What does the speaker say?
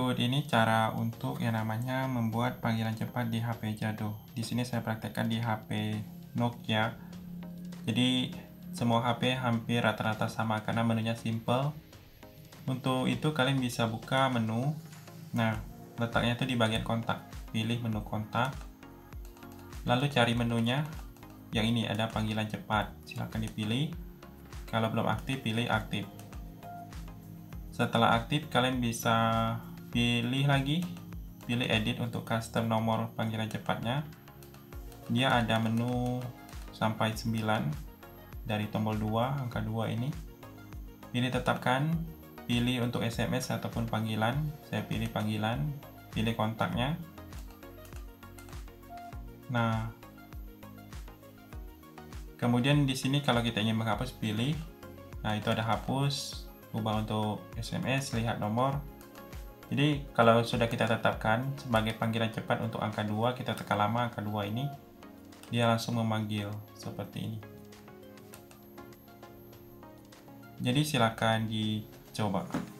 berikut ini cara untuk yang namanya membuat panggilan cepat di HP Jado. Di sini saya praktekkan di HP Nokia. Jadi semua HP hampir rata-rata sama karena menunya simple. Untuk itu kalian bisa buka menu. Nah, letaknya itu di bagian kontak. Pilih menu kontak. Lalu cari menunya. Yang ini ada panggilan cepat. Silahkan dipilih. Kalau belum aktif, pilih aktif. Setelah aktif, kalian bisa pilih lagi, pilih edit untuk custom nomor panggilan cepatnya. Dia ada menu sampai 9 dari tombol 2, angka 2 ini. Pilih tetapkan, pilih untuk SMS ataupun panggilan. Saya pilih panggilan, pilih kontaknya. Nah, kemudian di sini kalau kita ingin menghapus, pilih. Nah, itu ada hapus, ubah untuk SMS, lihat nomor. Jadi kalau sudah kita tetapkan sebagai panggilan cepat untuk angka 2, kita tekan lama angka 2 ini, dia langsung memanggil seperti ini. Jadi silakan dicoba.